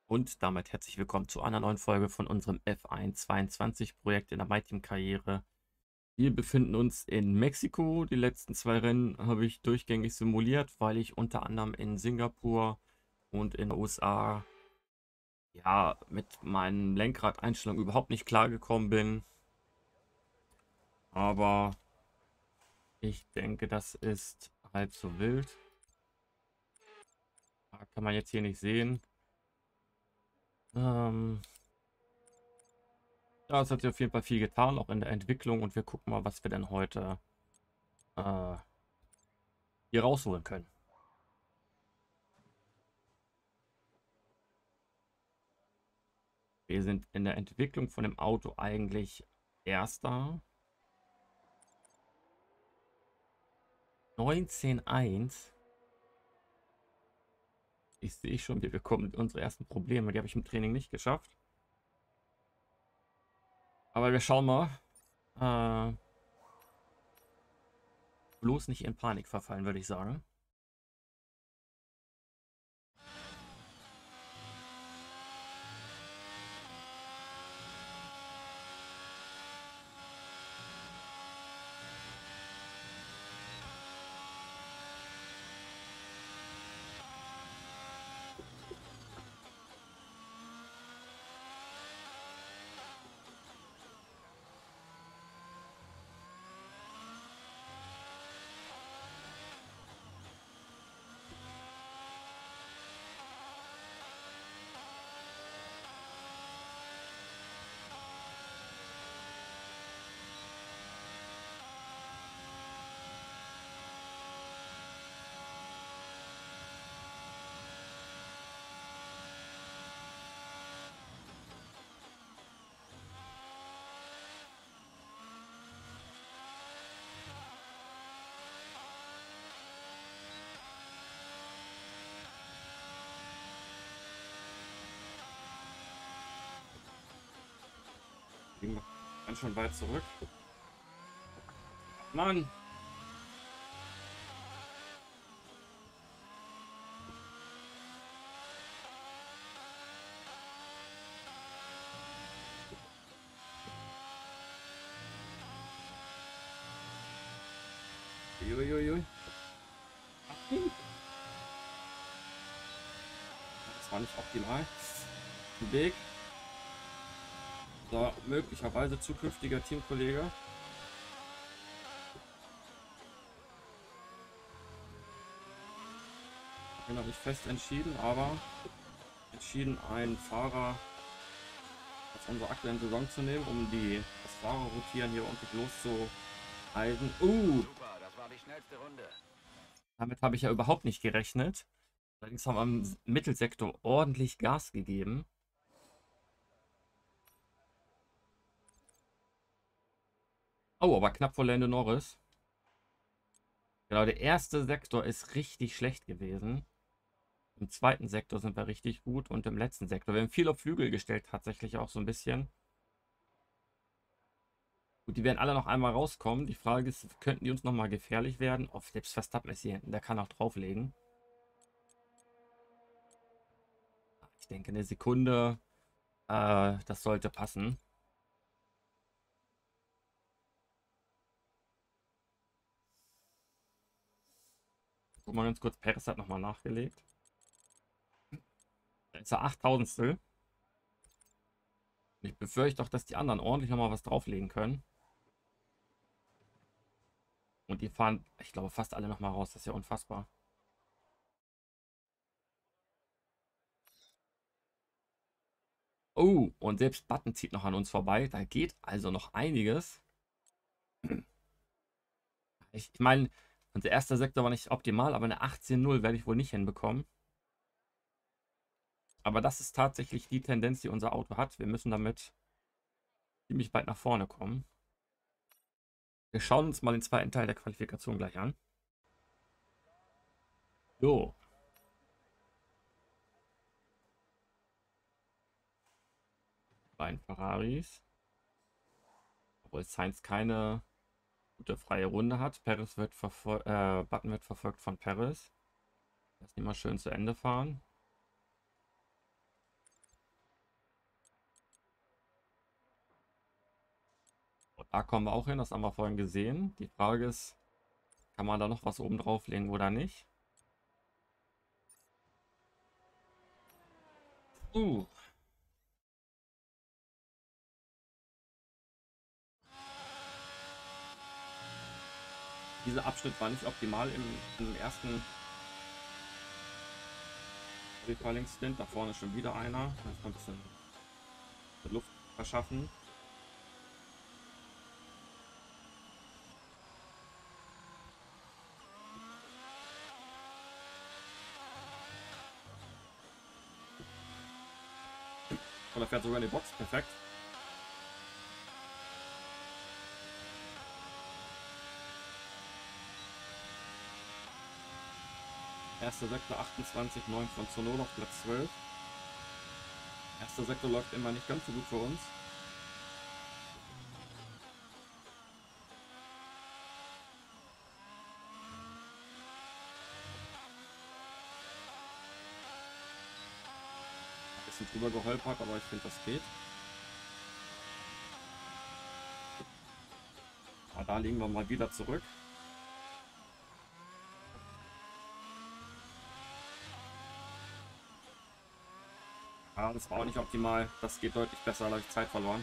Und damit herzlich willkommen zu einer neuen Folge von unserem F1 22 Projekt in der MyTeam-Karriere. Wir befinden uns in Mexiko. Die letzten zwei Rennen habe ich durchgängig simuliert, weil ich unter anderem in Singapur und in den USA ja mit meinen Lenkradeinstellungen überhaupt nicht klargekommen bin. Aber ich denke, das ist halb so wild. Kann man jetzt hier nicht sehen. Ähm, ja, es hat sich auf jeden Fall viel getan, auch in der Entwicklung. Und wir gucken mal, was wir denn heute äh, hier rausholen können. Wir sind in der Entwicklung von dem Auto eigentlich Erster. 19,1. Ich sehe schon, wir bekommen unsere ersten Probleme. Die habe ich im Training nicht geschafft. Aber wir schauen mal. Äh, bloß nicht in Panik verfallen, würde ich sagen. Liegen wir ganz schön weit zurück. Mann! Uiuiui. Das war nicht optimal. Ein Weg. So, möglicherweise zukünftiger Teamkollege. Ich bin noch nicht fest entschieden, aber entschieden, einen Fahrer aus unserer aktuellen Saison zu nehmen, um das Fahrerrotieren hier ordentlich loszueisen. Super, das war die schnellste Runde. Damit habe ich ja überhaupt nicht gerechnet. Allerdings haben wir im Mittelsektor ordentlich Gas gegeben. Oh, aber knapp vor Lando Norris. Genau, der erste Sektor ist richtig schlecht gewesen. Im zweiten Sektor sind wir richtig gut und im letzten Sektor. Wir haben viel auf Flügel gestellt, tatsächlich auch so ein bisschen. Gut, die werden alle noch einmal rauskommen. Die Frage ist, könnten die uns nochmal gefährlich werden? Oh, selbst Verstappen ist hier hinten, der kann auch drauflegen. Ich denke, eine Sekunde, das sollte passen. Guck mal ganz kurz, Perez hat nochmal nachgelegt. Da ist er 8000. Ich befürchte doch, dass die anderen ordentlich nochmal was drauflegen können. Und die fahren, ich glaube, fast alle nochmal raus. Das ist ja unfassbar. Oh, und selbst Button zieht noch an uns vorbei. Da geht also noch einiges. Ich meine, unser erster Sektor war nicht optimal, aber eine 18:0 werde ich wohl nicht hinbekommen. Aber das ist tatsächlich die Tendenz, die unser Auto hat. Wir müssen damit ziemlich weit nach vorne kommen. Wir schauen uns mal den zweiten Teil der Qualifikation gleich an. So. Beiden Ferraris. Obwohl Sainz keine gute freie Runde hat. Button wird verfolgt von Perez. Lass ihn mal schön zu Ende fahren. Da kommen wir auch hin, das haben wir vorhin gesehen. Die Frage ist, kann man da noch was oben drauflegen oder nicht? Uh, dieser Abschnitt war nicht optimal im ersten Refiling-Stint. Da vorne ist schon wieder einer. Da muss man ein bisschen Luft verschaffen. Und er fährt sogar in die Box. Perfekt. Erster Sektor 28, 9 von Tsunoda auf Platz 12. Erster Sektor läuft immer nicht ganz so gut für uns. Ein bisschen drüber geholpert, aber ich finde, das geht. Aber da liegen wir mal wieder zurück. Ja, das war auch nicht optimal. Das geht deutlich besser, da habe ich Zeit verloren.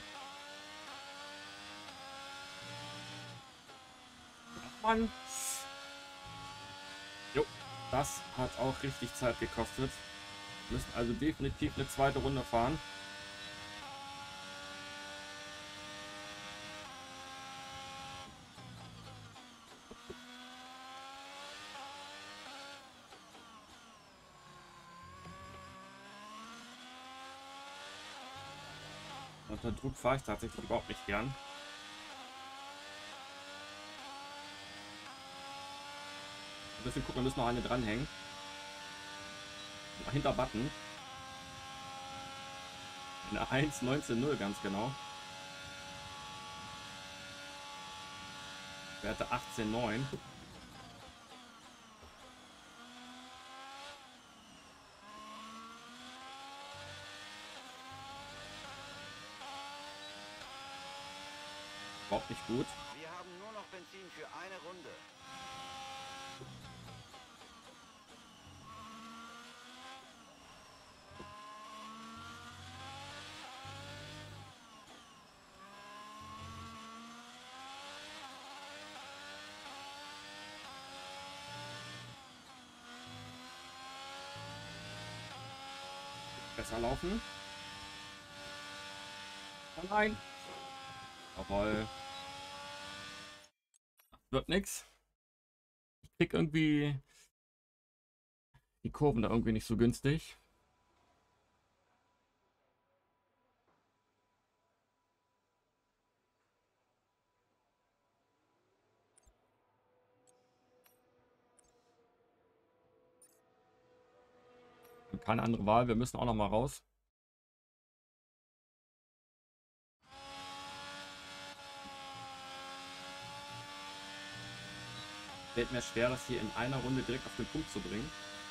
Mann. Jo, das hat auch richtig Zeit gekostet. Wir müssen also definitiv eine zweite Runde fahren. Unter Druck fahre ich tatsächlich überhaupt nicht gern. Ein bisschen gucken, wir müssen noch eine dranhängen. Hinter Button. Eine 1,19,0 ganz genau. Werte 18,9. Überhaupt nicht gut. Wir haben nur noch Benzin für eine Runde. Besser laufen. Oh nein. Jawohl. Wird nix. Ich krieg irgendwie die Kurven da irgendwie nicht so günstig. Keine andere Wahl, wir müssen auch noch mal raus. Fällt mir schwer, das hier in einer Runde direkt auf den Punkt zu bringen.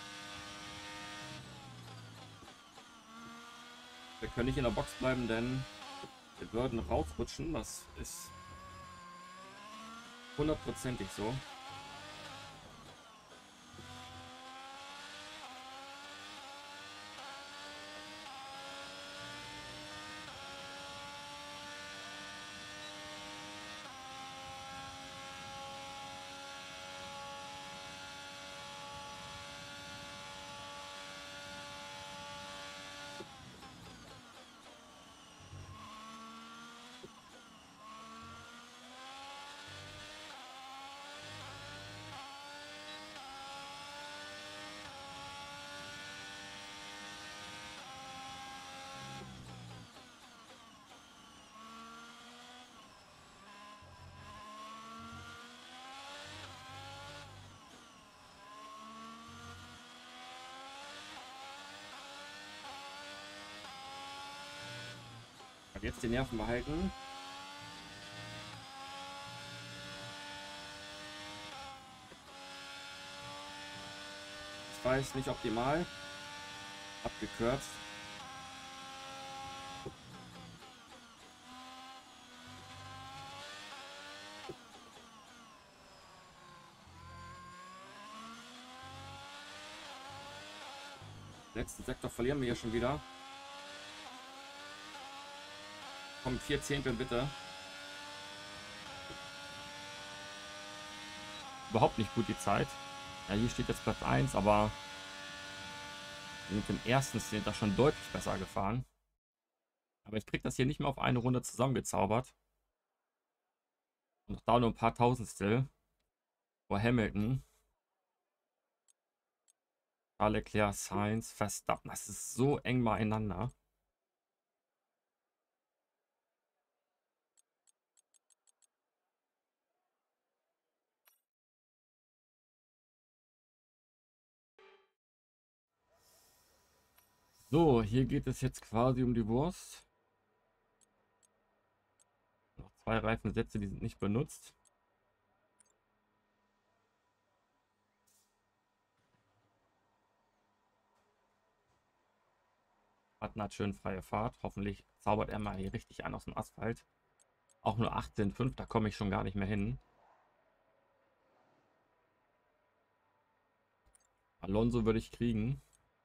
Wir können nicht in der Box bleiben, denn wir würden rausrutschen. Das ist hundertprozentig so. Jetzt die Nerven behalten. Das war jetzt nicht optimal. Abgekürzt. Letzten Sektor verlieren wir hier schon wieder. Komm, 4 Zehntel bitte. Überhaupt nicht gut die Zeit. Ja, hier steht jetzt Platz 1, aber mit dem ersten sind da schon deutlich besser gefahren. Aber ich kriege das hier nicht mehr auf eine Runde zusammengezaubert. Und noch da nur ein paar Tausendstel vor Hamilton. Leclerc, Sainz, Verstappen. Das ist so eng beieinander. So, hier geht es jetzt quasi um die Wurst. Noch 2 Reifensätze, die sind nicht benutzt. Button hat schön freie Fahrt. Hoffentlich zaubert er mal hier richtig an aus dem Asphalt. Auch nur 18,5, da komme ich schon gar nicht mehr hin. Alonso würde ich kriegen.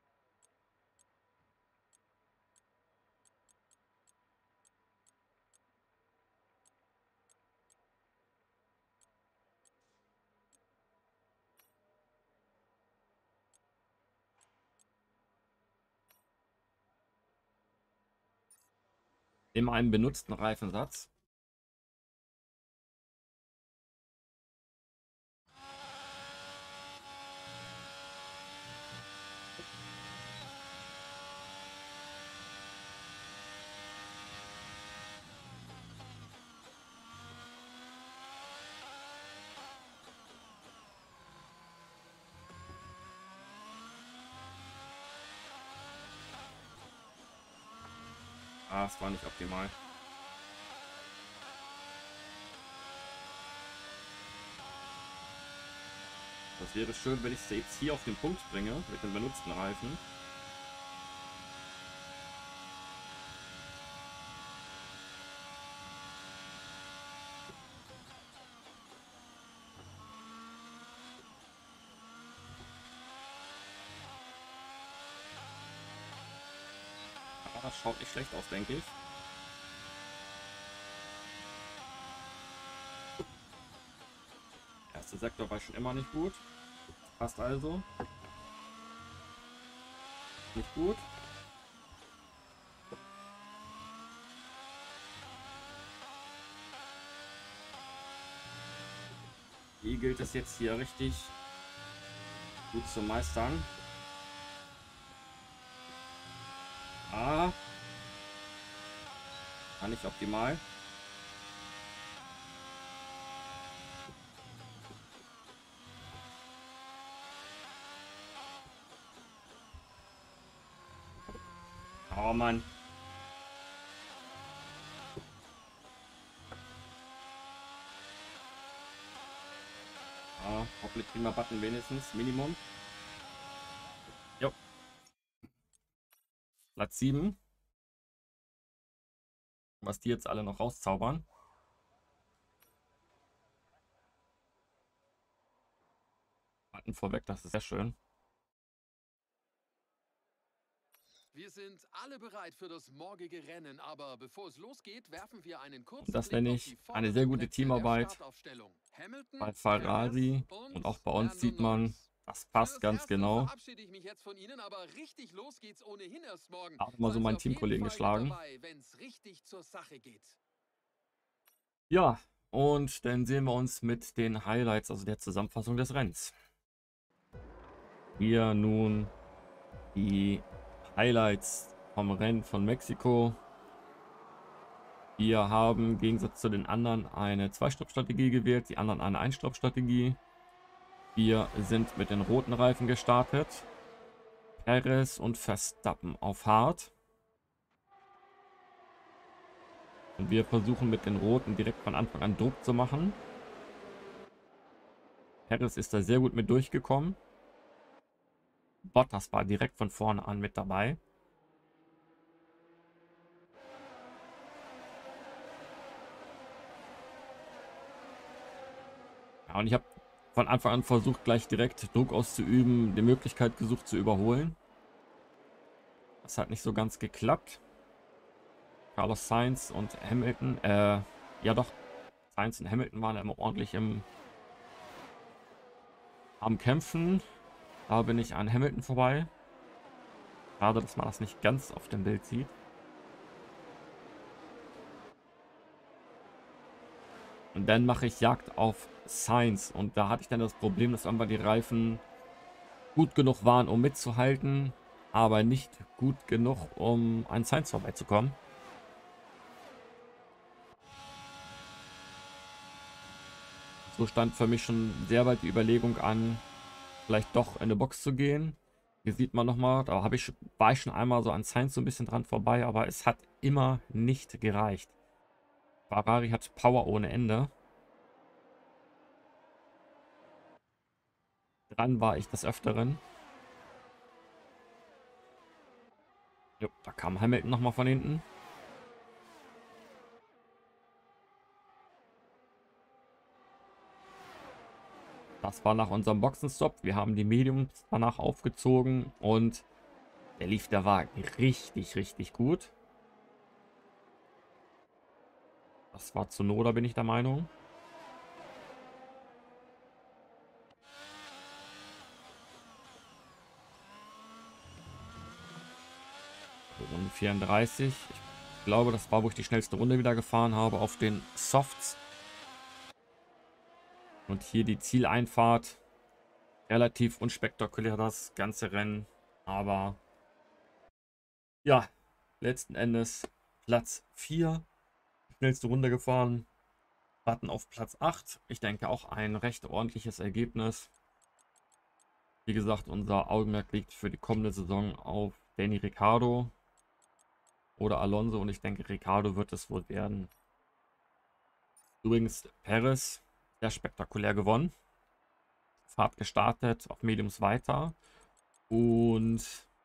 Immer einen benutzten Reifensatz. Ah, es war nicht optimal. Das wäre schön, wenn ich es jetzt hier auf den Punkt bringe mit dem benutzten Reifen. Aber das schaut nicht schlecht aus, denke ich. Der erste Sektor war schon immer nicht gut. Passt also. Nicht gut. Hier gilt es jetzt hier richtig gut zu meistern. Ah. War nicht optimal. Oh Mann. Ah, hoffentlich kriegen wir Button wenigstens. Minimum. Jo. Platz 7. Was die jetzt alle noch rauszaubern. Button vorweg, das ist sehr schön. Wir sind alle bereit für das morgige Rennen, aber bevor es losgeht, werfen wir einen kurzen Und das Blick nenne auf ich die eine vorderen sehr gute Plätze der Teamarbeit. Startaufstellung. Hamilton, Bei Ferrari Perez und auch bei uns Lando sieht man, Norris. das passt Fürs ganz Erste genau. verabschiede ich mich jetzt von Ihnen, aber richtig los geht's ohnehin erst morgen. Auch mal so Seien Sie meinen auf jeden Teamkollegen Fall mit geschlagen. dabei, wenn's richtig zur Sache geht. Ja, und dann sehen wir uns mit den Highlights, also der Zusammenfassung des Rennens. Hier nun die Highlights vom Rennen von Mexiko. Wir haben im Gegensatz zu den anderen eine Zwei-Stopp-Strategie gewählt, die anderen eine Ein-Stopp-Strategie. Wir sind mit den roten Reifen gestartet. Perez und Verstappen auf hart. Und wir versuchen mit den roten direkt von Anfang an Druck zu machen. Perez ist da sehr gut mit durchgekommen. Bottas war direkt von vorne an mit dabei. Ja, und ich habe von Anfang an versucht, gleich direkt Druck auszuüben, die Möglichkeit gesucht zu überholen. Das hat nicht so ganz geklappt. Carlos Sainz und Hamilton, ja doch, Sainz und Hamilton waren ja immer ordentlich am Kämpfen. Da bin ich an Hamilton vorbei. Schade, dass man das nicht ganz auf dem Bild sieht. Und dann mache ich Jagd auf Sainz. Und da hatte ich dann das Problem, dass einfach die Reifen gut genug waren, um mitzuhalten, aber nicht gut genug, um an Sainz vorbeizukommen. So stand für mich schon sehr bald die Überlegung an, vielleicht doch in eine Box zu gehen. Hier sieht man nochmal, da war ich schon einmal so an Sainz so ein bisschen dran vorbei, aber es hat immer nicht gereicht. Ferrari hat Power ohne Ende. Dran war ich des Öfteren. Jo, da kam Hamilton nochmal von hinten. Das war nach unserem Boxenstopp. Wir haben die Mediums danach aufgezogen und der lief der Wagen richtig, richtig gut. Das war Tsunoda, bin ich der Meinung. Runde 34. Ich glaube, das war, wo ich die schnellste Runde wieder gefahren habe auf den Softs. Und hier die Zieleinfahrt. Relativ unspektakulär das ganze Rennen. Aber ja, letzten Endes Platz 4. Schnellste Runde gefahren. Button auf Platz 8. Ich denke auch ein recht ordentliches Ergebnis. Wie gesagt, unser Augenmerk liegt für die kommende Saison auf Danny Ricciardo oder Alonso. Und ich denke, Ricciardo wird es wohl werden. Übrigens, Perez sehr spektakulär gewonnen. Fahrt gestartet, auf Mediums weiter. Und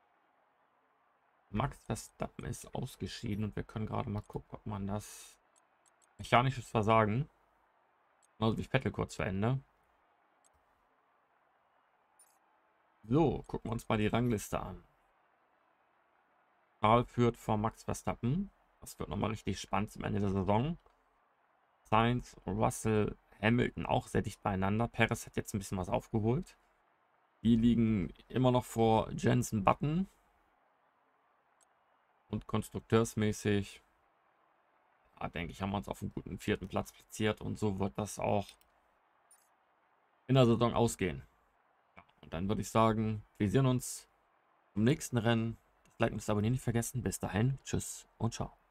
Max Verstappen ist ausgeschieden. Und wir können gerade mal gucken, ob man das mechanisches Versagen, genauso wie Vettel kurz vor Ende. So, gucken wir uns mal die Rangliste an. Charles führt vor Max Verstappen. Das wird nochmal richtig spannend zum Ende der Saison. Sainz, Russell, Hamilton auch sehr dicht beieinander. Perez hat jetzt ein bisschen was aufgeholt. Die liegen immer noch vor Jensen Button. Und konstrukteursmäßig, ja, denke ich, haben wir uns auf einen guten 4. Platz platziert. Und so wird das auch in der Saison ausgehen. Ja, und dann würde ich sagen, wir sehen uns im nächsten Rennen. Das Like und das Abonnieren nicht vergessen. Bis dahin, tschüss und ciao.